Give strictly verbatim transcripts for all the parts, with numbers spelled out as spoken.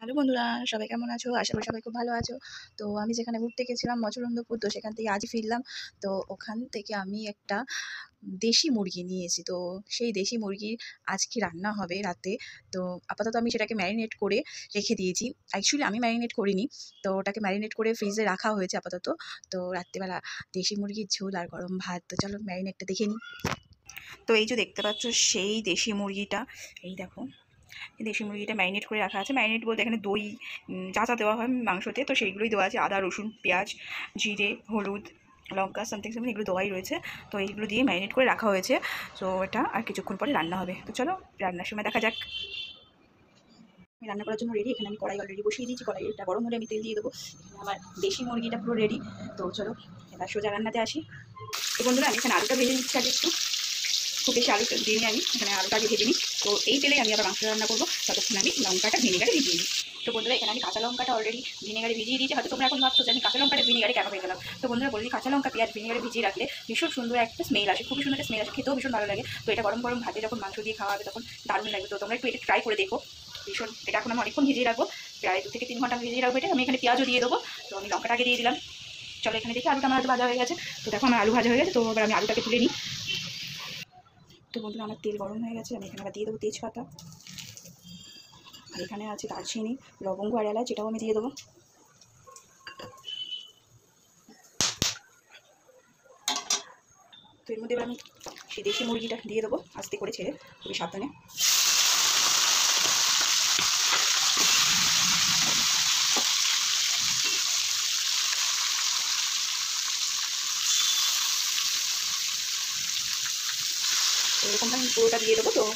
Hello বন্ধুরা, সবাই কেমন আছো? আশা করি সবাই খুব ভালো আছো। তো আমি যেখানে ঘুরতে গেছিলাম মচরন্দপুর, তো সেখান থেকে আজই ফিরলাম। তো ওখান থেকে আমি একটা দেশি মুরগি নিয়েছি। তো সেই দেশি মুরগি আজকে রান্না হবে রাতে। তো আপাতত আমি সেটাকে ম্যারিনেট করে রেখে দিয়েছি। অ্যাকচুয়ালি আমি ম্যারিনেট করিনি, তো ওটাকে ম্যারিনেট করে ফ্রিজে রাখা হয়েছে আপাতত। তো রাত্রিবেলা দেশি মুরগির ঝোল আর গরম ভাত। তো চলো ম্যারিনেটটা দেখে নিই। তো এই যে দেখতে পাচ্ছ সেই দেশি মুরগিটা, এই দেখো দেশি মুরগিটা ম্যারিনেট করে রাখা আছে। ম্যারিনেট বলতে এখানে দই যা যা দেওয়া হয় মাংসতে, তো সেইগুলোই দেওয়া আছে। আদা, রসুন, পেঁয়াজ, জিরে, হলুদ, লঙ্কা, সামথিং সামথিং এগুলো দেওয়াই রয়েছে। তো এইগুলো দিয়ে ম্যারিনেট করে রাখা হয়েছে। তো এটা আর কিছুক্ষণ পরে রান্না হবে। তো চলো রান্নার সময় দেখা যাক। আমি রান্না করার জন্য রেডি। এখানে আমি কড়াই অলরেডি বসিয়ে দিয়েছি। কড়াইটা গরম হলে আমি তেল দিয়ে দেবো। এখানে আমার দেশি মুরগিটা পুরো রেডি। তো চলো এবার সোজা রান্নাতে আসি। তো বন্ধুরা আমি এখানে আলুটা ভেজে নিচ্ছি আগে একটু। খুব বেশি আলু দিয়ে নিই আমি এখানে, আলুটা আগে ভেজে নিই। তো এই তেলেই আমি আবার মাংস রান্না করবো। ততক্ষণ আমি লঙ্কাটা ভিনেগারে ভিজিয়ে নিই। তো বন্ধুরা এখানে আমি কাঁচা লঙ্কাটা অলরেডি ভিনেগারে ভিজিয়ে দিয়েছি। হয়তো তোমরা এখন ভাবছো যে আমি কাঁচা লঙ্কাটা ভিনেগারে কেন হয়ে গেলাম। তো বন্ধুরা বলি, কাঁচা লঙ্কা পেঁয়াজ ভিনেগারে ভিজিয়ে রাখলে ভীষণ সুন্দর একটা স্মেল আসে, খুবই সুন্দর একটা স্মেল আসে, খেতেও ভীষণ ভালো লাগে। তো এটা গরম গরম ভাতে যখন মাংস দিয়ে খাওয়া হবে তখন দারুণ লাগবে। তো তোমরা একটু এটা ট্রাই করে দেখো। ভীষণ এটা এখন আমি অনেকক্ষণ ভিজিয়ে রাখবো, প্রায় দু থেকে তিন ঘন্টা আমি ভিজিয়ে রাখবো এটা। আমি এখানে পেঁয়াজও দিয়ে দেবো। তো আমি লঙ্কাটা আগে দিয়ে দিলাম। চলো এখানে দেখি আলুটা আমার আলু ভাজা হয়ে গেছে। তো দেখো আমার আলু ভাজা হয়ে গেছে। তো এবার আমি আলুটাকে তুলে নিই। তো বন্ধুরা আমার তেল গরম হয়ে গেছে। আমি এখানে আবার দিয়ে দেবো তেজপাতা, আর এখানে আছে দারচিনি, লবঙ্গ আর এলাচ, এটাও আমি দিয়ে দেবো। তো এর মধ্যে এবার আমি সেই দেশি মুরগিটা দিয়ে দেবো আস্তে করে ছেড়ে, খুবই সাবধানে। তো এরকমটা আমি পুরোটা দিয়ে দেবো। তো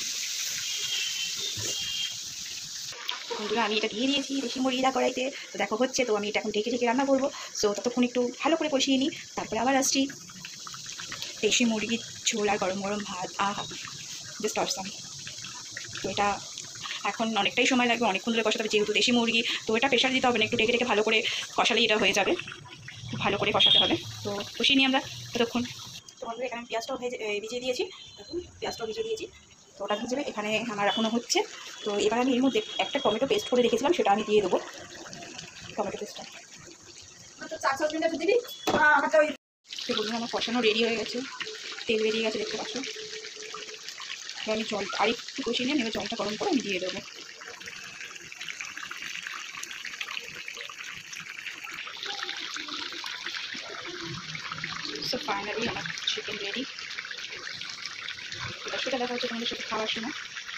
বন্ধুরা আমি এটা দিয়ে দিয়েছি দেশি মুরগিটা কড়াইতে। তো দেখো হচ্ছে। তো আমি এটা এখন ঢেকে ঢেকে রান্না করবো। সো ততক্ষণ একটু ভালো করে কষিয়ে নিই, তারপরে আবার আসছি। দেশি মুরগির ঝোল আর গরম গরম ভাত, আহা জাস্ট অসাম। তো এটা এখন অনেকটাই সময় লাগবে, অনেকক্ষণ ধরে কষাতে হবে যেহেতু দেশি মুরগি। তো এটা প্রেশার দিতে হবে না, একটু ডেকে ডেকে ভালো করে কষালেই এটা হয়ে যাবে। খুব ভালো করে কষাতে হবে। তো কষিয়ে নিই আমরা ততক্ষণ। তো বন্ধুরা এখানে আমি পেঁয়াজটাও ভেজে ভিজিয়ে দিয়েছি। দেখুন পেঁয়াজটাও ভিজিয়ে দিয়েছি। তো ওটা ভিজবে এখানে আমার এখনও হচ্ছে। তো এবার আমি এর মধ্যে একটা টমেটো পেস্ট করে রেখেছিলাম, সেটা আমি দিয়ে দেবো। টমেটো পেস্টটা তো বন্ধুরা আমার কষানো রেডি হয়ে গেছে, তেল বেরিয়ে গেছে দেখতে পাচ্ছ। এবার আমি জল আর একটু কষিয়ে নিয়ে নেবে, জলটা গরম করে আমি দিয়ে দেবো। সো ফাইনালি আমার চিকেন রেডি। এটা সেটা দেখা হচ্ছে তোমাদের সাথে খাওয়ার সময়।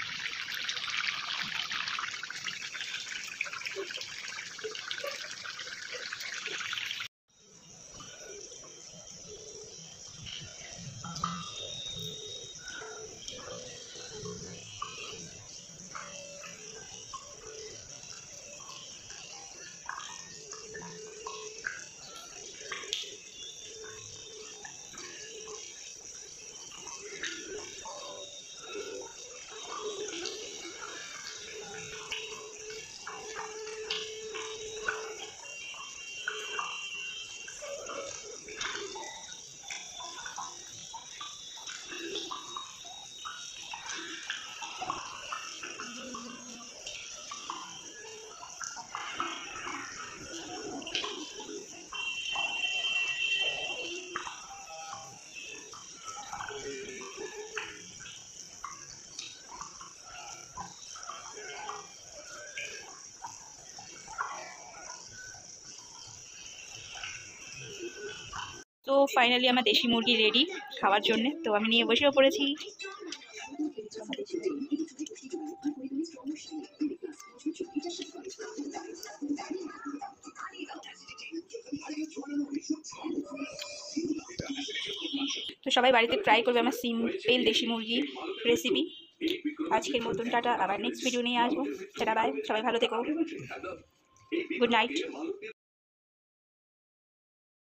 তো ফাইনালি আমার দেশি মুরগি রেডি খাওয়ার জন্য। তো আমি নিয়ে বসেও পড়েছি। তো সবাই বাড়িতে ট্রাই করবে আমার সিম্পল দেশি মুরগি রেসিপি। আজকের মতন টাটা, আবার নেক্সট ভিডিও নিয়ে আসবো। টাটা বাই, সবাই ভালো থেকো, গুড নাইট।